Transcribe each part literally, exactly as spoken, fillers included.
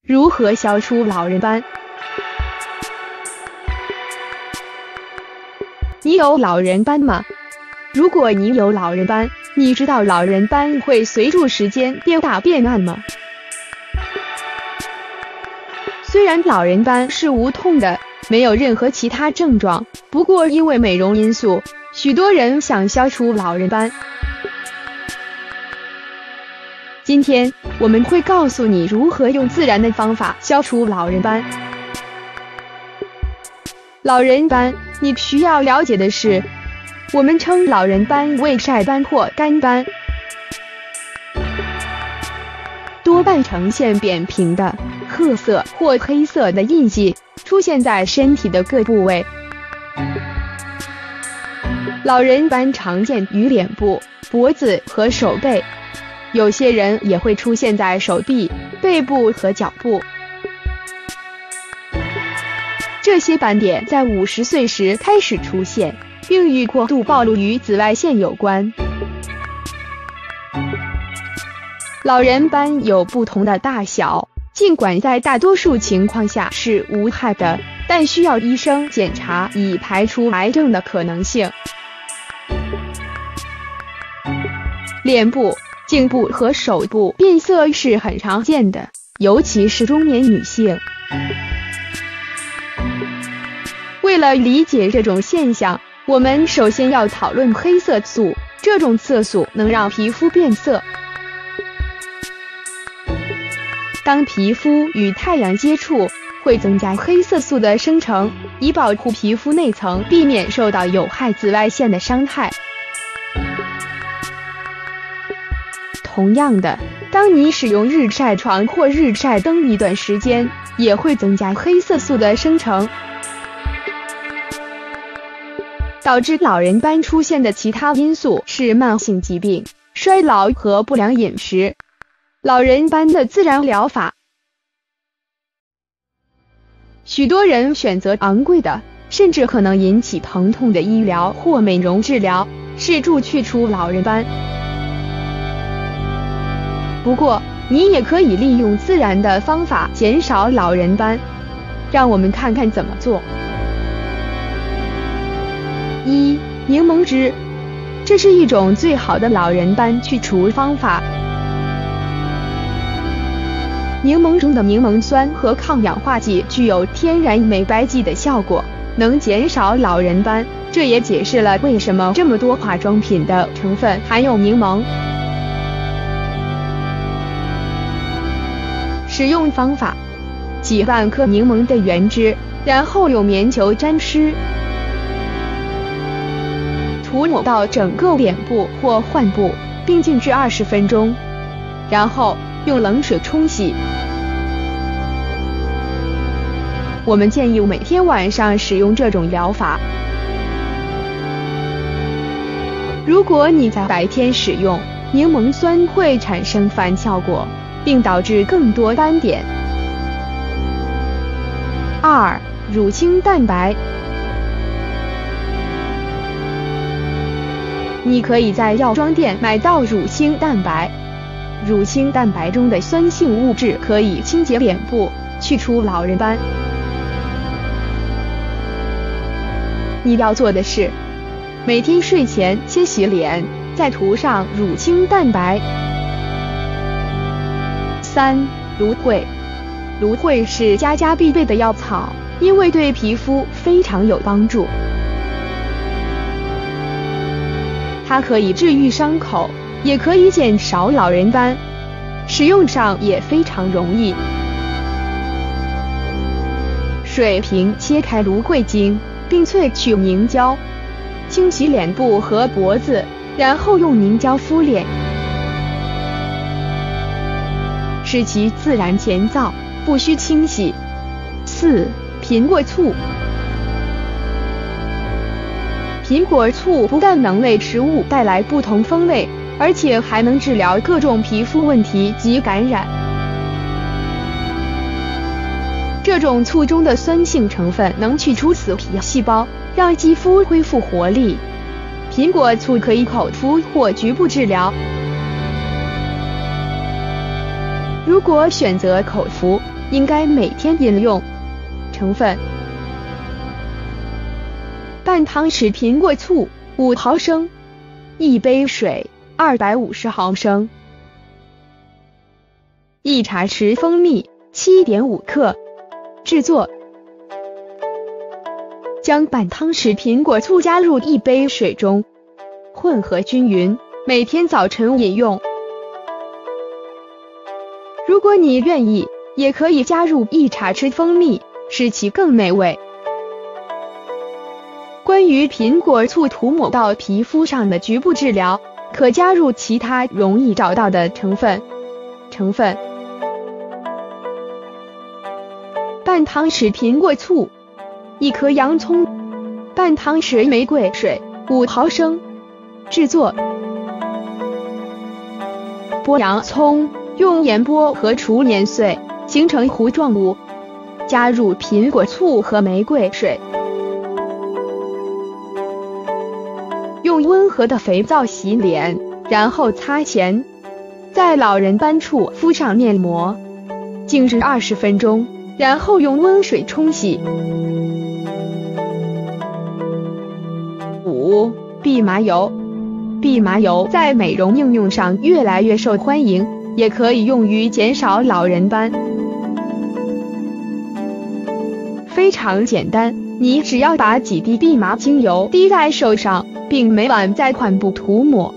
如何消除老人斑？你有老人斑吗？如果你有老人斑，你知道老人斑会随着时间变大变暗吗？虽然老人斑是无痛的，没有任何其他症状，不过因为美容因素，许多人想消除老人斑。今天我们会告诉你如何用自然的方法消除老人斑。老人斑，你需要了解的是，我们称老人斑为晒斑或干斑，多半呈现扁平的褐色或黑色的印记，出现在身体的各部位。老人斑常见于脸部、脖子和手背，有些人也会出现在手臂、背部和脚部。这些斑点在五十岁时开始出现，并与过度暴露于紫外线有关。老人斑有不同的大小，尽管在大多数情况下是无害的，但需要医生检查以排除癌症的可能性。脸部、颈部和手部变色是很常见的，尤其是中年女性。为了理解这种现象，我们首先要讨论黑色素。这种色素能让皮肤变色。当皮肤与太阳接触，会增加黑色素的生成，以保护皮肤内层，避免受到有害紫外线的伤害。同样的，当你使用日晒床或日晒灯一段时间，也会增加黑色素的生成。导致老人斑出现的其他因素是慢性疾病、衰老和不良饮食。老人斑的自然疗法，许多人选择昂贵的，甚至可能引起疼痛的医疗或美容治疗，试图去除老人斑。不过，你也可以利用自然的方法减少老人斑。让我们看看怎么做。一、柠檬汁，这是一种最好的老人斑去除方法。柠檬中的柠檬酸和抗氧化剂具有天然美白剂的效果，能减少老人斑，这也解释了为什么这么多化妆品的成分含有柠檬。使用方法：挤半颗柠檬的原汁，然后用棉球沾湿，涂抹到整个脸部或患部，并静置二十分钟，然后用冷水冲洗。我们建议每天晚上使用这种疗法。如果你在白天使用，柠檬酸会产生反效果，并导致更多斑点。二、乳清蛋白。你可以在药妆店买到乳清蛋白。乳清蛋白中的酸性物质可以清洁脸部，去除老人斑。你要做的是，每天睡前先洗脸，再涂上乳清蛋白。三、芦荟。芦荟是家家必备的药草，因为对皮肤非常有帮助。它可以治愈伤口，也可以减少老人斑，使用上也非常容易。水平切开芦荟茎，并萃取凝胶，清洗脸部和脖子，然后用凝胶敷脸，使其自然乾燥，不需清洗。四、苹果醋。苹果醋不但能为食物带来不同风味，而且还能治疗各种皮肤问题及感染。这种醋中的酸性成分能去除死皮细胞，让肌肤恢复活力。苹果醋可以口服或局部治疗。如果选择口服， 应该每天饮用。成分：半汤匙苹果醋五毫升，一杯水二百五十毫升，一茶匙蜂蜜 七点五克。制作：将半汤匙苹果醋加入一杯水中，混合均匀，每天早晨饮用。如果你愿意，也可以加入一茶匙蜂蜜，使其更美味。关于苹果醋涂抹到皮肤上的局部治疗，可加入其他容易找到的成分。成分：半汤匙苹果醋，一颗洋葱，半汤匙玫瑰水五毫升。制作：剥洋葱，用盐剥和除碾碎，形成糊状物，加入苹果醋和玫瑰水，用温和的肥皂洗脸，然后擦前，在老人斑处敷上面膜，静置二十分钟，然后用温水冲洗。五、蓖麻油。蓖麻油在美容应用上越来越受欢迎，也可以用于减少老人斑。非常简单，你只要把几滴蓖麻精油滴在手上，并每晚在髋部涂抹。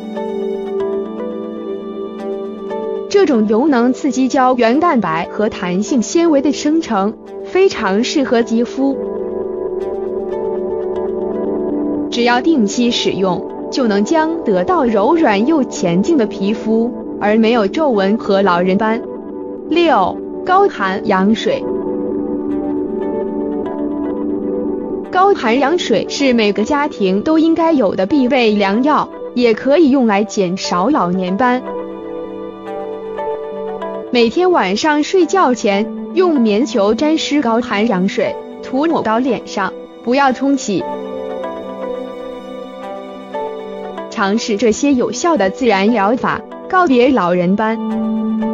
这种油能刺激胶原蛋白和弹性纤维的生成，非常适合肌肤。只要定期使用，就能将得到柔软又前进的皮肤，而没有皱纹和老人斑。六、高含氧水。高含氧水是每个家庭都应该有的必备良药，也可以用来减少老年斑。每天晚上睡觉前，用棉球沾湿高含氧水，涂抹到脸上，不要冲洗。尝试这些有效的自然疗法，告别老人斑。